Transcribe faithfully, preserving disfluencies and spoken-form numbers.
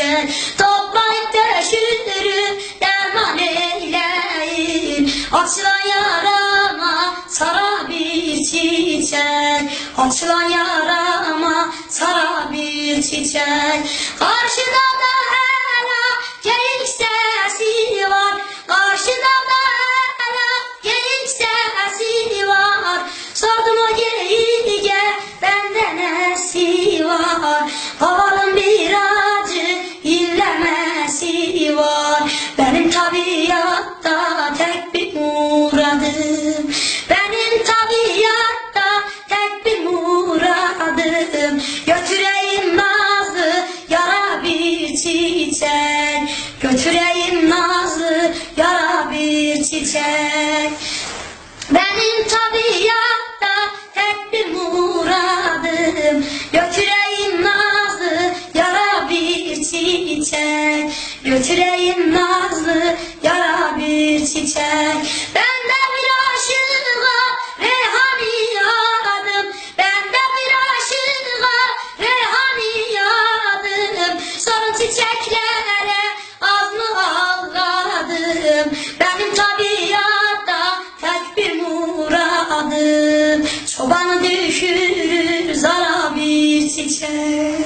çiçek. Toplayıp döşürüm derman eyleyin. Açılan yarama sarar bir çiçek. Açılan yarama sarar bir çiçek. Karşıda da hala geyik sesi var. Karşıda da hala geyik sesi var. Sordum o geyiğe bende nesi var. Havanın bir acı inlemesi var. Benim tabiatta tek bir muradım. Benim tabiatta tek bir muradım. Götüreyim nazlı yara bir çiçek. Götüreyim nazlı yara bir çiçek. Benim tabiatta tek bir muradım. Götüreyim nazlı yara bir çiçek. Götüreyim nazlı yara bir çiçek. Ben de bir aşığa reyhani yaradım. Ben de bir aşığa reyhani yaradım. Sorun çiçeklere az mı ağladım. Benim tabiatta tek bir muradım. Çobanı düşürür zara bir çiçek.